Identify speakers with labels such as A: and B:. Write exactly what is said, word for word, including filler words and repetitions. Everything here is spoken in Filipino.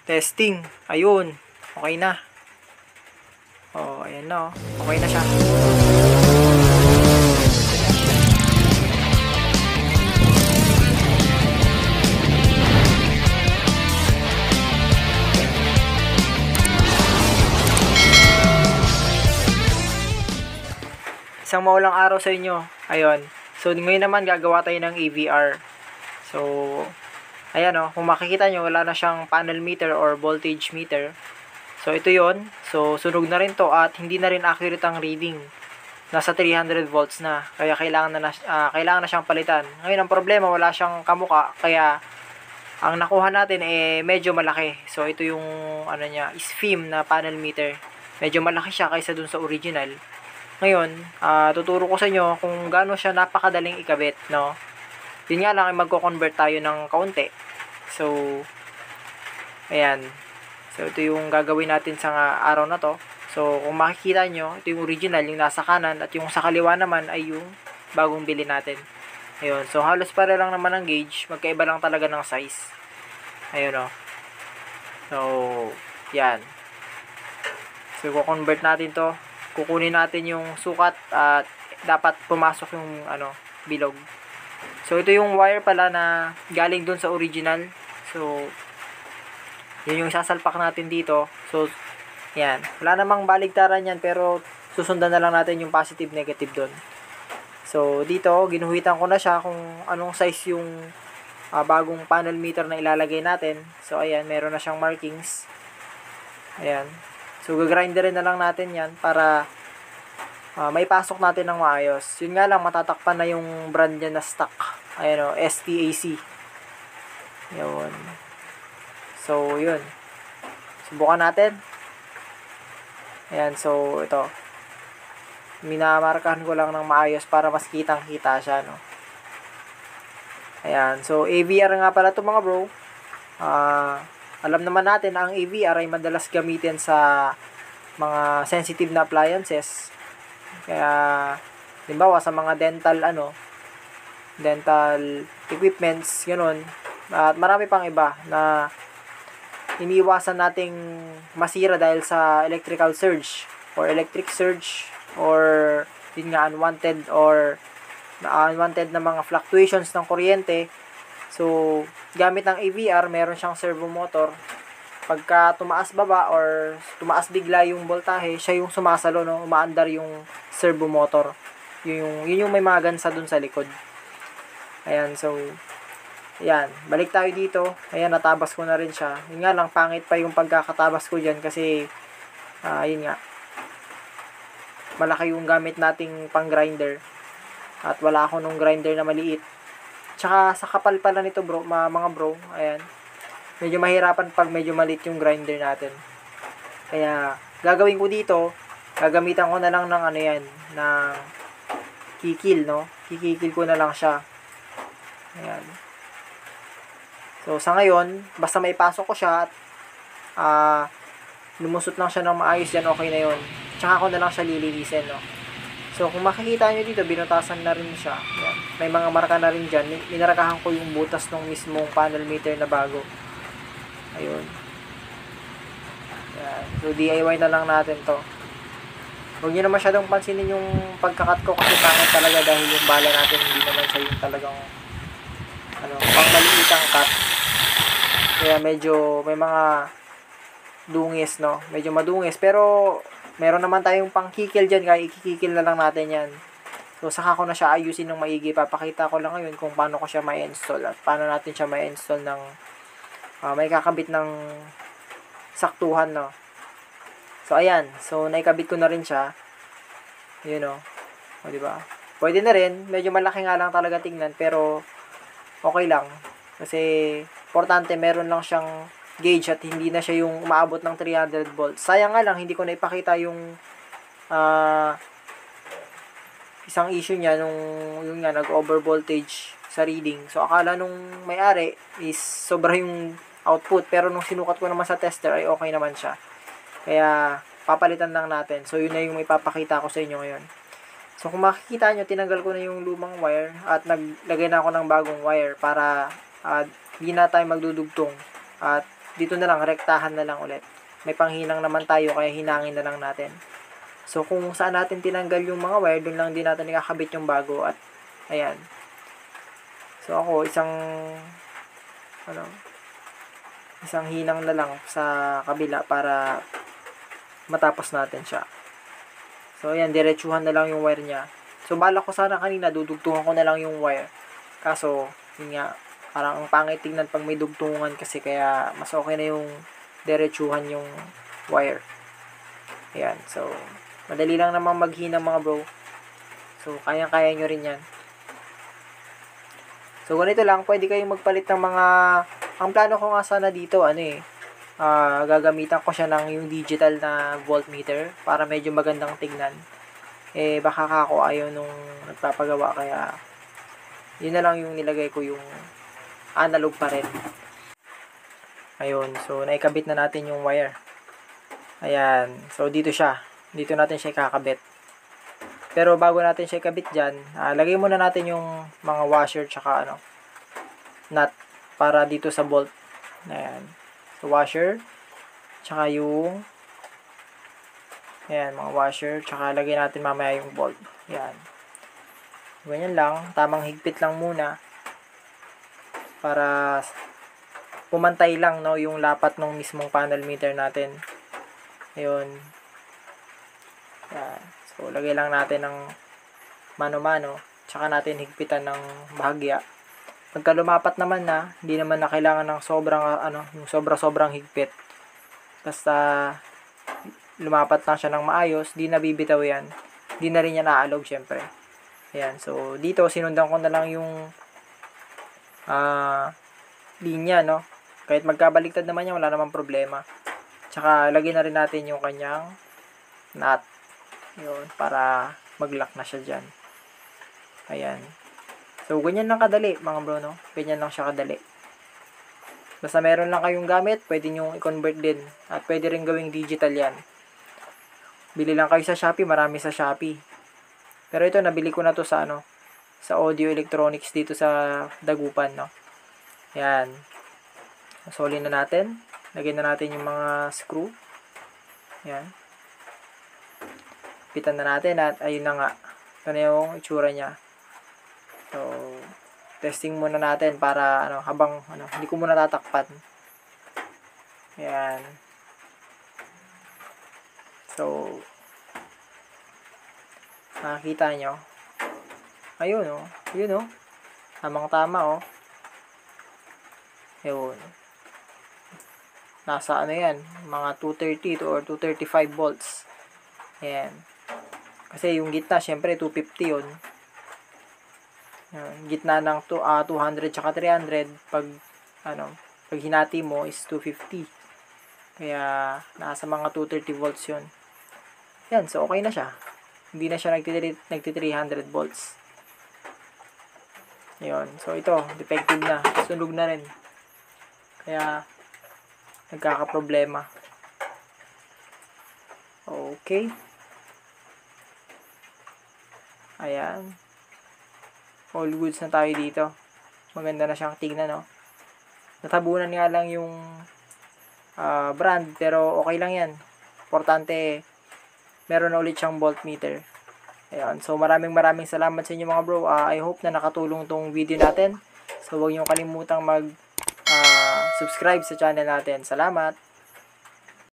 A: Testing. Ayun. Okay na. Oh, ayan na. Oh. Okay na siya. Isang maulang araw sa inyo. Ayun. So, ngayon naman gagawa tayo ng A V R. So, ayan o. Kung makikita nyo, wala na siyang panel meter or voltage meter. So, ito yon. So, sunog na rin to at hindi na rin accurate ang reading. Nasa three hundred volts na. Kaya kailangan na, na uh, kailangan na siyang palitan. Ngayon, ang problema, wala siyang kamuka. Kaya, ang nakuha natin eh medyo malaki. So, ito yung ano niya, is F I M na panel meter. Medyo malaki siya kaysa dun sa original. Ngayon, uh, tuturo ko sa inyo kung gaano siya napakadaling ikabit, no? Yun nga lang, magko-convert tayo ng kaunti. So, ayan. So, ito yung gagawin natin sa araw na to. So, kung makikita nyo, ito yung original, yung nasa kanan, at yung sa kaliwa naman ay yung bagong bili natin. Ayun. So, halos pare lang naman ang gauge. Magkaiba lang talaga ng size. Ayun, o. So, yan. So, ko-convert natin to. Kukunin natin yung sukat at dapat pumasok yung ano, bilog. So, ito yung wire pala na galing dun sa original. So, yun yung sasalpak natin dito. So, yan. Wala namang baligtaran yan, pero susundan na lang natin yung positive negative dun. So, dito, ginuhitan ko na siya kung anong size yung uh, bagong panel meter na ilalagay natin. So, ayan, meron na siyang markings. Ayan. So, gagrinderin na lang natin yan para uh, may pasok natin ng maayos. Yun nga lang, matatakpan na yung brand niya na stock. Ayan o, S T A C. Yun. So, yun. Subukan natin. Ayan, so, ito. Minamarkahan ko lang ng maayos para mas kitang-kita siya, no? Ayan, so, A V R nga pala ito mga bro. Ah... Uh, Alam naman natin na ang A V R ay madalas gamitin sa mga sensitive na appliances. Kaya, limbawa sa mga dental ano, dental equipments, ganoon. At marami pang iba na iniiwasan nating masira dahil sa electrical surge or electric surge or yun nga unwanted or uh, unwanted na mga fluctuations ng kuryente. So, gamit ng A V R, meron siyang servo motor. Pagka tumaas baba or tumaas bigla yung voltahe, siya yung sumasalo, no? Umaandar yung servo motor. Yun yung, yun yung may mga gansa dun sa likod. Ayan, so, ayan. Balik tayo dito. Ayan, natabas ko na rin siya. Yun nga lang, pangit pa yung pagkakatabas ko dyan kasi, uh, yun nga, malaki yung gamit nating pang grinder. At wala ako nung grinder na maliit. Tsaka sa kapal pala nito bro, mga bro, ayan. Medyo mahirapan pag medyo maliit yung grinder natin. Kaya gagawin ko dito, gagamitan ko na lang ng ano yan, ng kikil, no? Kikikil ko na lang siya. Ayan. So sa ngayon, basta maipasok ko siya at uh, lumusot lang siya ng maayos yan, okay na yun. Tsaka ko na lang siya lilinisin, no? So, kung makikita nyo dito, binutasan na rin siya. Yan. May mga marka na rin dyan. Minarakahan ko yung butas ng mismong panel meter na bago. Ayun. Yan. So, D I Y na lang natin to. Huwag nyo na masyadong pansinin yung pagkakat ko kasi pangit talaga dahil yung bala natin hindi naman siya yung talagang ano, pang maliitang cut. Kaya medyo may mga dungis, no? Medyo madungis. Pero, meron naman tayong pangkikil dyan, kaya ikikikil na lang natin yan. So, saka ko na siya ayusin ng maigi. Papakita ko lang ngayon kung paano ko siya may install at paano natin siya may install ng uh, may kakabit ng saktuhan, no? So, ayan. So, naikabit ko na rin siya. Yun, no? O, diba? Pwede na rin. Medyo malaki nga lang talaga tingnan, pero okay lang. Kasi, importante, meron lang siyang gauge at hindi na siya yung umaabot ng three hundred volts. Sayang nga lang, hindi ko na ipakita yung uh, isang issue niya nung yung nga, nag-over voltage sa reading. So, akala nung may-ari is sobra yung output. Pero nung sinukat ko naman sa tester ay okay naman siya. Kaya, papalitan lang natin. So, yun na yung ipapakita ko sa inyo ngayon. So, kung makikita nyo, tinanggal ko na yung lumang wire at naglagay na ako ng bagong wire para uh, hindi na tayo magdudugtong. At dito na lang, rektahan na lang ulit. May panghinang naman tayo, kaya hinangin na lang natin. So, kung saan natin tinanggal yung mga wire, doon lang din natin ikakabit yung bago. At, ayan. So, ako, isang, ano, isang hinang na lang sa kabila para matapos natin siya. So, ayan, diretsuhan na lang yung wire niya. So, bala ko sana kanina, dudugtungan ko na lang yung wire. Kaso, yun nga, parang ang pangit tignan pag may dugtungan kasi, kaya mas okay na yung diretsuhan yung wire. Ayan, so, madali lang naman maghina mga bro. So, kayang-kaya nyo rin yan. So, ganito lang, pwede kayong magpalit ng mga, ang plano ko nga sana dito, ano eh, uh, gagamitan ko siya ng yung digital na voltmeter para medyo magandang tignan. Eh, baka kako ayaw nung nagpapagawa, kaya, yun na lang yung nilagay ko, yung analog pa rin. Ayun, so naikabit na natin yung wire. Ayan, so dito siya. Dito natin siya ikakabit. Pero bago natin siya ikabit dyan, uh, lagay muna natin yung mga washer tsaka ano, nut para dito sa bolt. Ayan, so washer, tsaka yung, ayan, mga washer, tsaka lagay natin mamaya yung bolt. Ayan. Ganyan lang, tamang higpit lang muna para pumantay lang, no, yung lapat ng mismong panel meter natin. Ayun. Yan. So, lagay lang natin ng mano-mano, tsaka natin higpitan ng bahagya. Pagka lumapat naman na, hindi naman na kailangan ng sobrang, ano, yung sobra-sobrang higpit. Basta lumapat lang siya ng maayos, di na bibitaw yan. Di na rin yan naalog, syempre. Ayan. So, dito, sinundan ko na lang yung ah, uh, linya, no? Kahit magkabaliktad naman yan, wala namang problema. Tsaka, lagyan na rin natin yung kanyang nut. Yun, para mag-lock na siya dyan. Ayan. So, ganyan lang kadali, mga bro, no? Ganyan lang siya kadali. Basta meron lang kayong gamit, pwede nyo i-convert din. At pwede rin gawing digital yan. Bili lang kayo sa Shopee, marami sa Shopee. Pero ito, nabili ko na to sa, ano, sa Audio Electronics dito sa Dagupan, no? Ayan. Solin na natin. Lagyan na natin yung mga screw. Ayan. Pitan na natin at ayun na nga. Ito na yung itsura niya. So, testing muna natin para ano, habang ano, hindi ko muna tatakpan. Ayan. So, nakikita nyo. Ayun oh. Ayun oh. Tamang tama oh. Ayun. Nasa ano yan, mga two thirty to or two thirty-five volts. Ayan. Kasi yung gitna, syempre two fifty yun. Ayan. Gitna ng to, uh, two hundred tsaka three hundred, pag, ano, pag hinati mo is two fifty. Kaya, nasa mga two thirty volts yun. Ayan, so okay na siya. Hindi na siya nagti three hundred volts. Ayan, so ito, defective na. Sunog na rin. Kaya, nagkakaproblema. Okay. Ayan. All goods na tayo dito. Maganda na siyang tignan, no? Natabunan nga lang yung uh, brand, pero okay lang yan. Importante, meron na ulit siyang voltmeter. Ayan. So, maraming maraming salamat sa inyo mga bro. Uh, I hope na nakatulong tong video natin. So, huwag niyo kalimutang mag uh, subscribe sa channel natin. Salamat!